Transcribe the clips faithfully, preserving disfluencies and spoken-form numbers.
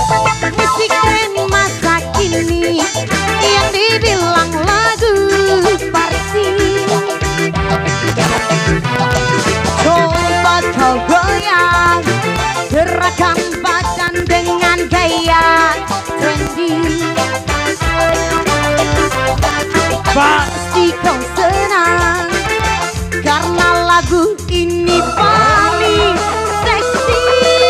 Musik keren masa kini yang dibilang lagu Parsi. Coba kau goyang, gerakan badan dengan gaya trendy. Pasti kau senang karena lagu ini paling seksi.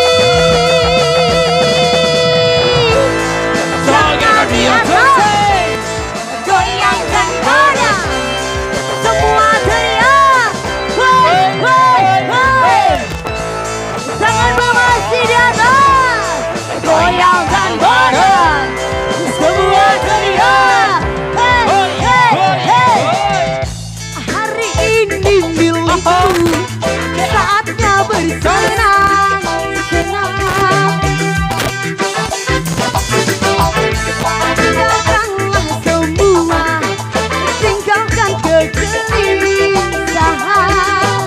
Jangan diam, goyangkan badan, semua teriak, hey, hey, hey. Tangan masih di atas, goyangkan badan, semua teriak, hey, hey, hey. Hari ini milikku, saatnya bersenang senang. Tinggalkanlah semua, tinggalkan kegelisahan.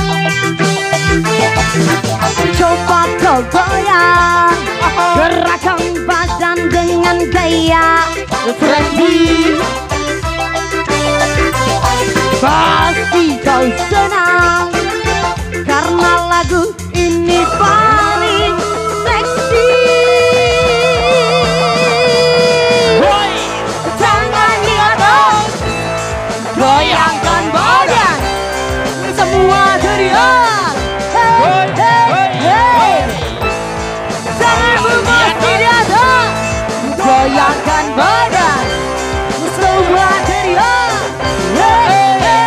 Coba kau goyang, gerakan badan dengan gaya trendy. Pasti kau senang karena lagu ini paling seksi. Tangan di atas, goyangkan badan, semua teriak, hey, hey, hey. Tanganmu masih di atas, goyangkan badan, semua teriak, hey.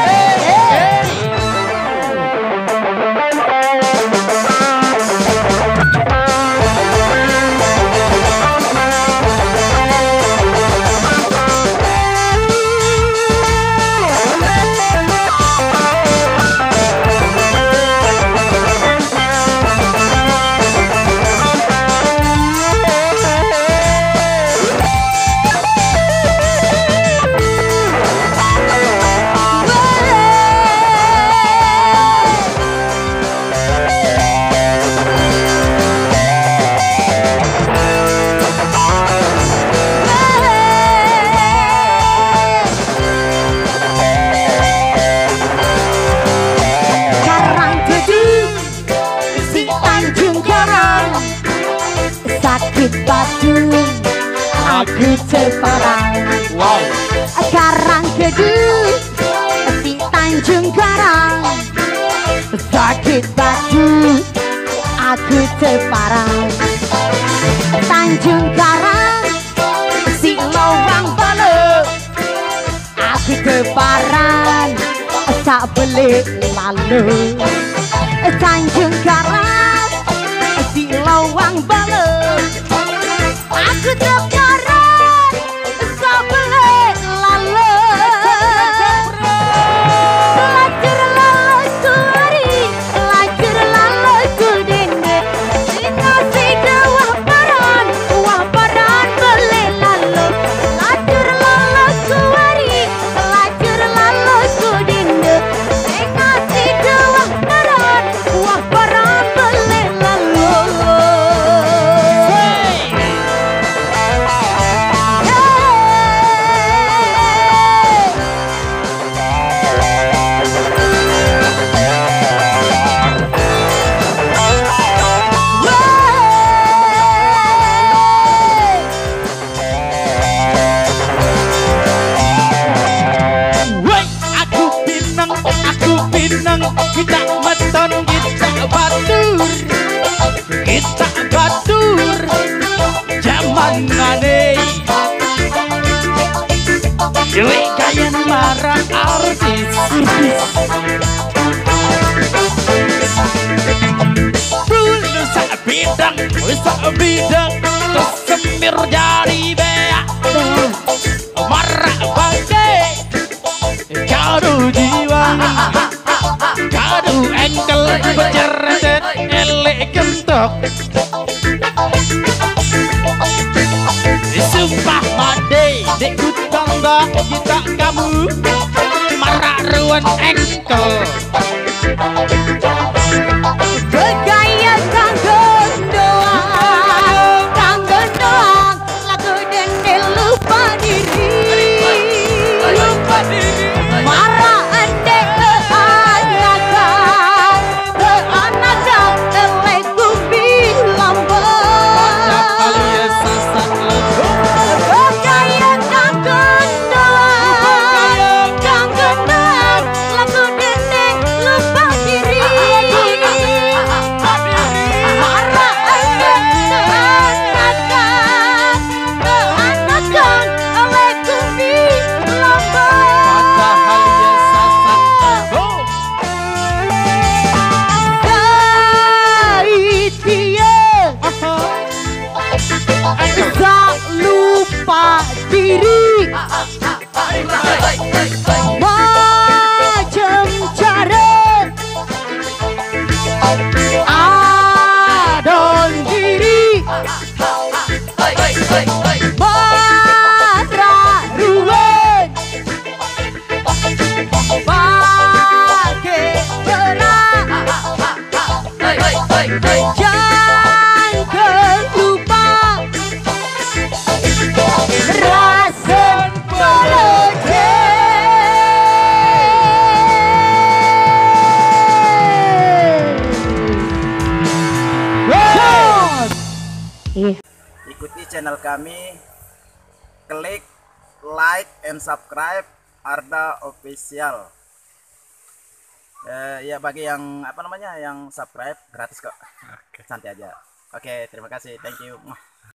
Sakit batu, aku terparang. Wow. Karang Kedung, si Tanjung Karang. Sakit batu, aku terparang. Tanjung Karang, si Lawang Balu, aku terparang. Tak boleh lalu. Tanjung Karang, si Lawang Balu, aku terparang, tak boleh lalu. Lajur lalu suri, lajur lalu sudene, nasi dewah paran, wah paran boleh lalu. Lajur lalu suri, lajur lalu sudene, nasi dewah paran, wah paran boleh lalu. Kita beton, kita batur, kita batur, zaman nane. Dewi kayan marah artis, dulu sak bidang, sak bidang, terus semir jadi bea, marah bangke, kado jiwa. Kadu engkel bercerdet elek kentok, sumpah made dek kutangga kita kamu marah ruan engkel. Bergaya kanggo doa, kanggo diri macam cara adon diri matra ruwen pakai berat jangan lupa rasen pelece Ikuti channel kami, klik like and subscribe Arda Official. Eh, ya bagi yang apa namanya yang subscribe gratis kok. Santai aja. Oke, terima kasih. Thank you.